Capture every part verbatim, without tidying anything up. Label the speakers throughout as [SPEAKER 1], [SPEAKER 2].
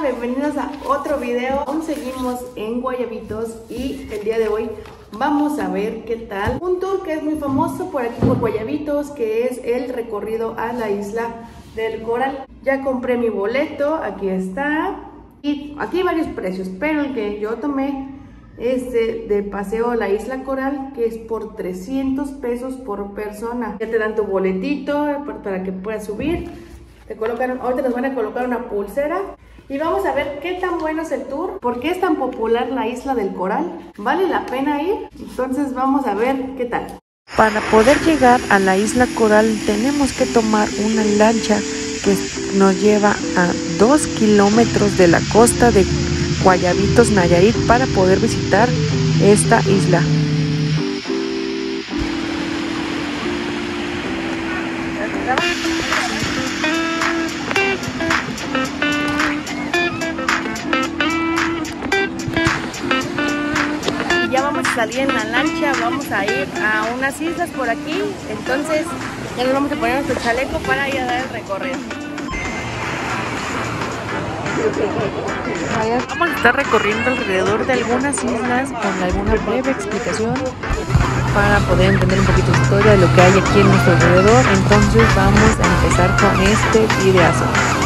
[SPEAKER 1] bienvenidos a otro video. Aún seguimos en Guayabitos y el día de hoy vamos a ver qué tal un tour que es muy famoso por aquí por Guayabitos, que es el recorrido a la isla del Coral. Ya compré mi boleto, aquí está, y aquí hay varios precios, pero el que yo tomé es de, de paseo a la isla Coral, que es por trescientos pesos por persona. Ya te dan tu boletito para, para que puedas subir. Te colocan, ahorita nos van a colocar una pulsera y vamos a ver qué tan bueno es el tour, por qué es tan popular la isla del Coral, ¿vale la pena ir? Entonces vamos a ver qué tal.
[SPEAKER 2] Para poder llegar a la isla Coral tenemos que tomar una lancha que nos lleva a dos kilómetros de la costa de Guayabitos, Nayarit, para poder visitar esta isla.
[SPEAKER 1] Ya vamos a salir en la lancha, vamos a ir a unas islas por aquí, entonces ya nos vamos a poner nuestro chaleco para ir a dar el recorrido.
[SPEAKER 2] Vamos a estar recorriendo alrededor de algunas islas con alguna breve explicación para poder entender un poquito de historia de lo que hay aquí en nuestro alrededor. Entonces vamos a empezar con este videazo.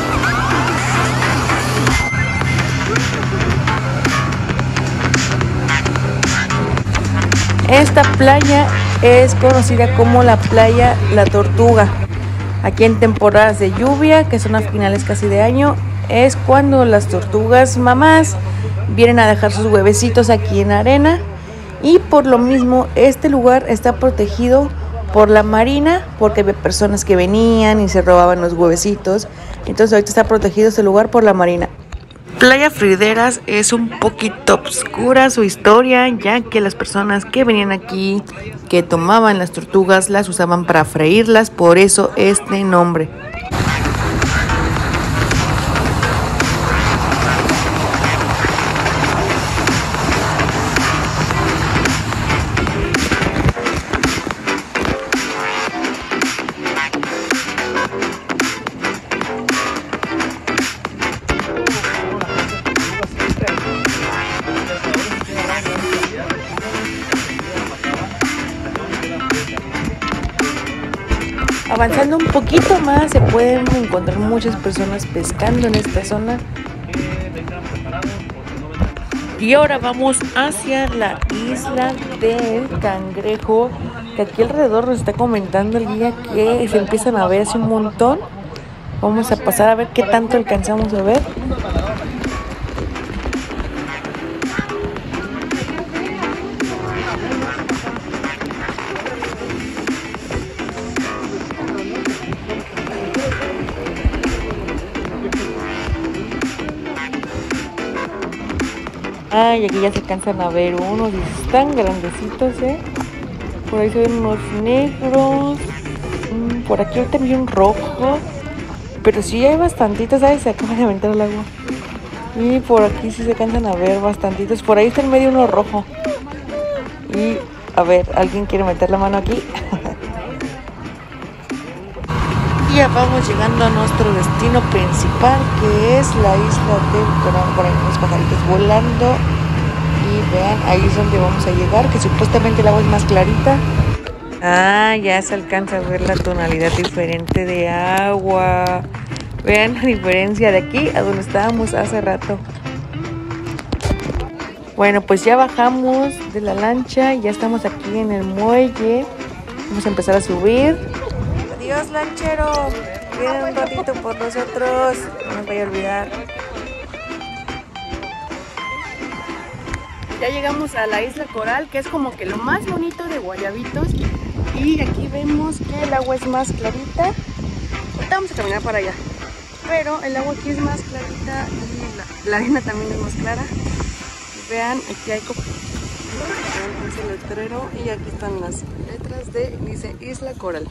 [SPEAKER 2] Esta playa es conocida como la playa La Tortuga. Aquí en temporadas de lluvia, que son a finales casi de año, es cuando las tortugas mamás vienen a dejar sus huevecitos aquí en arena, y por lo mismo este lugar está protegido por la marina, porque había personas que venían y se robaban los huevecitos. Entonces ahorita está protegido este lugar por la marina. Playa Frideras es un poquito oscura su historia, ya que las personas que venían aquí, que tomaban las tortugas, las usaban para freírlas, por eso este nombre. Avanzando un poquito más se pueden encontrar muchas personas pescando en esta zona. Y ahora vamos hacia la isla del Cangrejo, que aquí alrededor nos está comentando el guía que se empiezan a ver hace un montón. Vamos a pasar a ver qué tanto alcanzamos a ver. Ah, y aquí ya se alcanzan a ver unos, y están grandecitos, ¿eh? Por ahí se ven unos negros. Mm, por aquí ahorita vi un rojo. Pero sí hay bastantitos, ¿sabes? Se acaba de aventar el agua. Y por aquí sí se alcanzan a ver bastantitos. Por ahí está en medio uno rojo. Y a ver, ¿alguien quiere meter la mano aquí? Y ya vamos llegando a nuestro destino principal, que es la isla del Coral. Por ahí unos pajaritos volando. Y vean, ahí es donde vamos a llegar, que supuestamente el agua es más clarita. Ah, ya se alcanza a ver la tonalidad diferente de agua. Vean la diferencia de aquí a donde estábamos hace rato. Bueno, pues ya bajamos de la lancha, ya estamos aquí en el muelle. Vamos a empezar a subir. Adiós, lanchero. Queden un ratito por nosotros. No me vaya a olvidar.
[SPEAKER 1] Ya llegamos a la isla Coral, que es como que lo más bonito de Guayabitos. Y aquí vemos que el agua es más clarita. Ahorita vamos a caminar para allá. Pero el agua aquí es más clarita y la, la arena también es más clara. Y vean, aquí hay como ese letrero y aquí están las letras de, dice Isla Coral.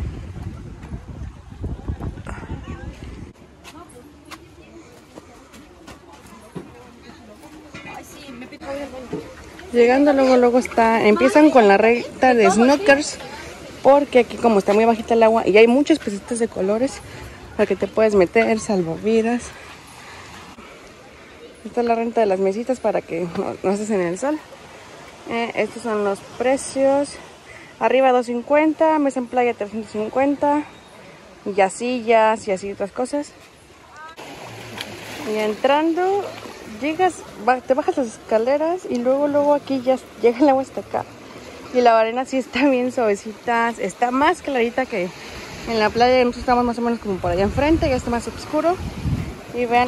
[SPEAKER 1] Llegando luego luego está, empiezan con la recta de snorkels, porque aquí como está muy bajita el agua y hay muchos pececitos de colores para que te puedas meter, salvavidas.
[SPEAKER 2] Esta es la renta de las mesitas para que no, no estés en el sol. Eh, estos son los precios. Arriba doscientos cincuenta, mesa en playa trescientos cincuenta. Y ya sillas y así otras cosas. Y entrando, llegas, te bajas las escaleras y luego luego aquí ya llega el agua hasta acá. Y la arena sí está bien suavecita, está más clarita que en la playa. Nosotros estamos más o menos como por allá enfrente, ya está más oscuro. Y vean.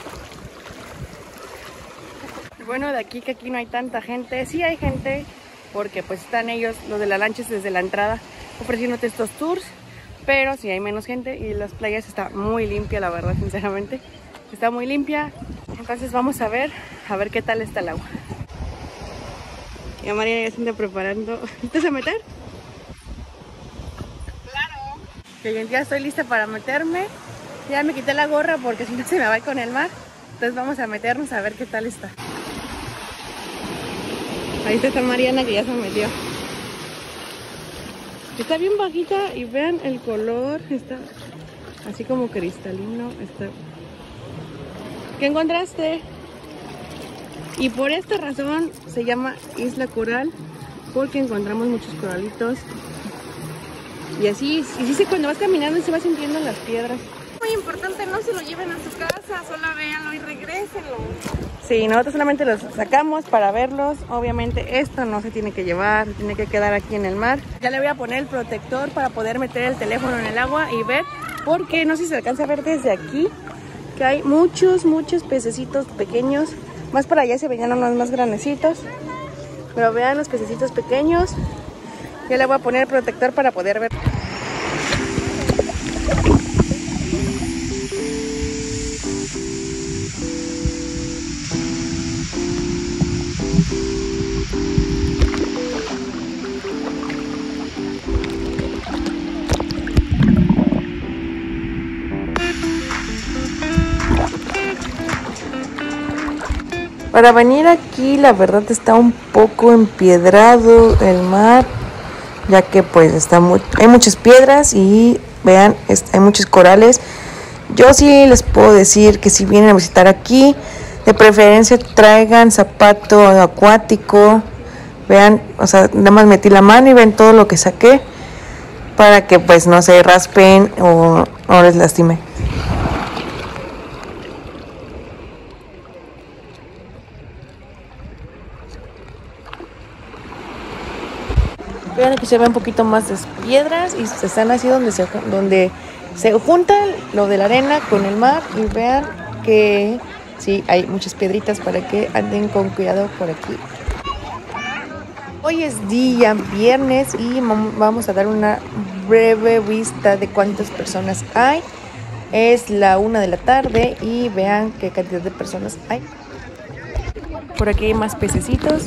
[SPEAKER 2] Bueno, de aquí que aquí no hay tanta gente. Sí hay gente porque pues están ellos, los de la lancha desde la entrada, ofreciéndote estos tours. Pero sí hay menos gente y las playas está muy limpia, la verdad, sinceramente. Está muy limpia. Entonces vamos a ver, a ver qué tal está el agua. Ya María ya se anda preparando. ¿Estás a meter?
[SPEAKER 1] Claro.
[SPEAKER 2] Que ya estoy lista para meterme. Ya me quité la gorra porque si no se me va con el mar. Entonces vamos a meternos a ver qué tal está. Ahí está Mariana que ya se metió. Está bien bajita y vean el color. Está así como cristalino. Está... ¿Qué encontraste? Y por esta razón se llama Isla Coral, porque encontramos muchos coralitos. Y así, y sí, cuando vas caminando se va sintiendo las piedras.
[SPEAKER 1] Muy importante, no se lo lleven a su casa, solo véanlo y regrésenlo.
[SPEAKER 2] Sí, nosotros solamente los sacamos para verlos. Obviamente esto no se tiene que llevar, se tiene que quedar aquí en el mar. Ya le voy a poner el protector para poder meter el teléfono en el agua y ver, porque no sé si se alcanza a ver desde aquí, que hay muchos, muchos pececitos pequeños. Más para allá se veían unos más grandecitos, pero vean los pececitos pequeños. Ya le voy a poner el protector para poder ver. Para venir aquí la verdad está un poco empiedrado el mar, ya que pues está muy, hay muchas piedras y vean, hay muchos corales. Yo sí les puedo decir que si vienen a visitar aquí, de preferencia traigan zapato acuático. Vean, o sea, nada más metí la mano y ven todo lo que saqué, para que pues no se raspen o no les lastime. Vean que se ve un poquito más de piedras y se están así donde se, donde se juntan lo de la arena con el mar. Y vean que sí, hay muchas piedritas para que anden con cuidado por aquí. Hoy es día viernes y vamos a dar una breve vista de cuántas personas hay. Es la una de la tarde y vean qué cantidad de personas hay. Por aquí hay más pececitos.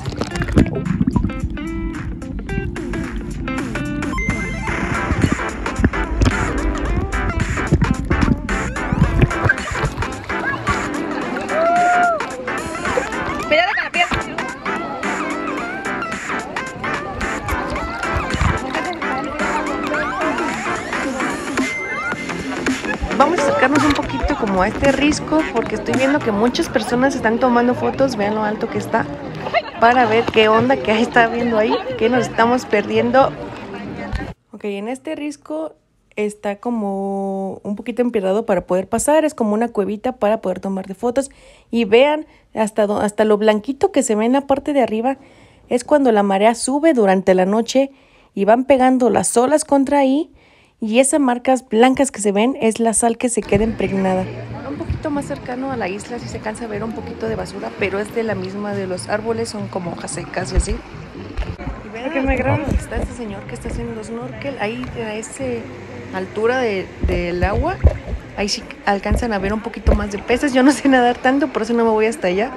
[SPEAKER 2] Vamos a acercarnos un poquito como a este risco, porque estoy viendo que muchas personas están tomando fotos. Vean lo alto que está, para ver qué onda que está viendo ahí, que nos estamos perdiendo. Ok, en este risco está como un poquito empedrado para poder pasar. Es como una cuevita para poder tomar de fotos. Y vean hasta, hasta lo blanquito que se ve en la parte de arriba. Es cuando la marea sube durante la noche y van pegando las olas contra ahí. Y esas marcas blancas que se ven es la sal que se queda impregnada. Un poquito más cercano a la isla sí se cansa a ver un poquito de basura, pero es de la misma de los árboles, son como hojas secas y así. Y vean que me graba. Está este señor que está haciendo snorkel ahí a esa altura de, del agua. Ahí sí alcanzan a ver un poquito más de peces. Yo no sé nadar tanto, por eso no me voy hasta allá.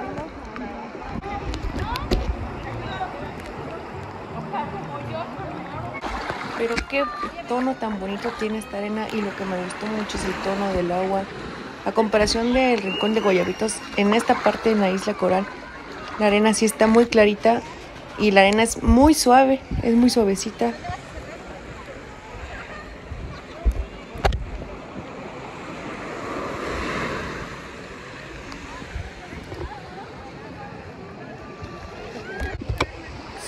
[SPEAKER 2] Pero qué tono tan bonito tiene esta arena, y lo que me gustó mucho es el tono del agua. A comparación del Rincón de Guayabitos, en esta parte en la Isla Coral, la arena sí está muy clarita y la arena es muy suave, es muy suavecita.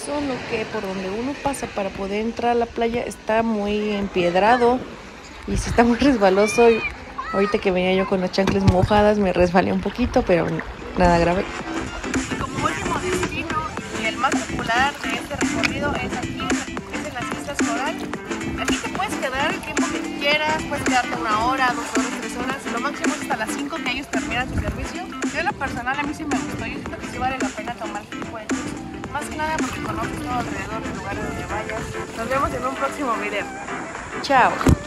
[SPEAKER 2] solo que por donde uno pasa para poder entrar a la playa está muy empiedrado y sí está muy resbaloso. Y ahorita que venía yo con las chanclas mojadas me resbalé un poquito, pero nada grave. Como último destino y el más popular de este recorrido es aquí, es en las Islas Coral. Aquí te puedes quedar el tiempo que quieras, puedes quedarte una hora, dos horas, tres horas, lo máximo es hasta las cinco que ellos terminan su servicio. Yo en lo personal a mí sí me gustó, yo siento que sí vale la pena tomar este tipo de tours, más que nada porque conoces todo alrededor del lugar donde vayas. Nos vemos en un próximo video. Chao.